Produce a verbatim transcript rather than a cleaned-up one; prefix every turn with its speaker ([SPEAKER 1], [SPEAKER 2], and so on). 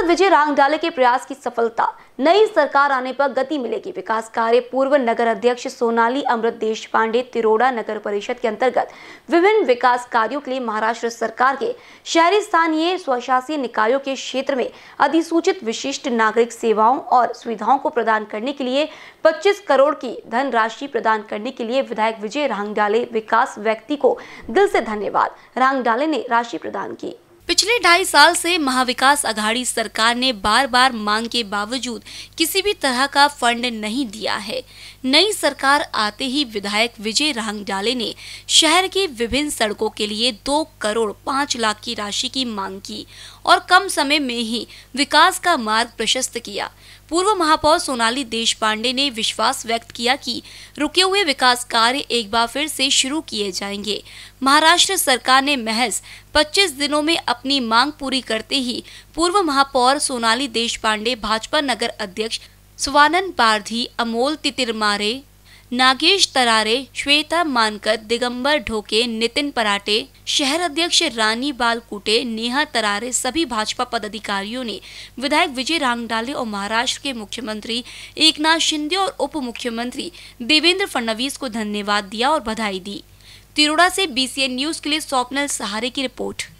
[SPEAKER 1] विजय रांगडाले के प्रयास की सफलता। नई सरकार आने पर गति मिलेगी विकास कार्य। पूर्व नगर अध्यक्ष सोनाली अमृत देशपांडे तिरोड़ा नगर परिषद के अंतर्गत विभिन्न विकास कार्यों के लिए महाराष्ट्र सरकार के शहरी स्थानीय स्वशासी निकायों के क्षेत्र में अधिसूचित विशिष्ट नागरिक सेवाओं और सुविधाओं को प्रदान करने के लिए पच्चीस करोड़ की धनराशि प्रदान करने के लिए विधायक विजय रांगडाले विकास व्यक्ति को दिल से धन्यवाद। रांगडाले ने राशि प्रदान की।
[SPEAKER 2] पिछले ढाई साल से महाविकास अघाड़ी सरकार ने बार बार मांग के बावजूद किसी भी तरह का फंड नहीं दिया है। नई सरकार आते ही विधायक विजय रांगडाले ने शहर की विभिन्न सड़कों के लिए दो करोड़ पाँच लाख की राशि की मांग की और कम समय में ही विकास का मार्ग प्रशस्त किया। पूर्व महापौर सोनाली देशपांडे ने विश्वास व्यक्त किया कि रुके हुए विकास कार्य एक बार फिर से शुरू किए जाएंगे। महाराष्ट्र सरकार ने महज पच्चीस दिनों में अपनी मांग पूरी करते ही पूर्व महापौर सोनाली देशपांडे, भाजपा नगर अध्यक्ष स्वानंद पारधी, अमोल तितिरमारे, नागेश तरारे, श्वेता मानकर, दिगंबर ढोके, नितिन पराटे, शहर अध्यक्ष रानी बालकुटे, नेहा तरारे सभी भाजपा पदाधिकारियों ने विधायक विजय रांगडाले और महाराष्ट्र के मुख्यमंत्री एकनाथ शिंदे और उप मुख्यमंत्री देवेंद्र फडणवीस को धन्यवाद दिया और बधाई दी। तिरोड़ा से बीसीएन न्यूज के लिए स्वप्निल सहारे की रिपोर्ट।